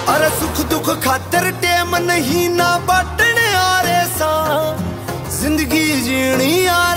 अरे सुख दुख खातर टेम नहीं ना बाटने आ रे सा, जिंदगी जीनी आ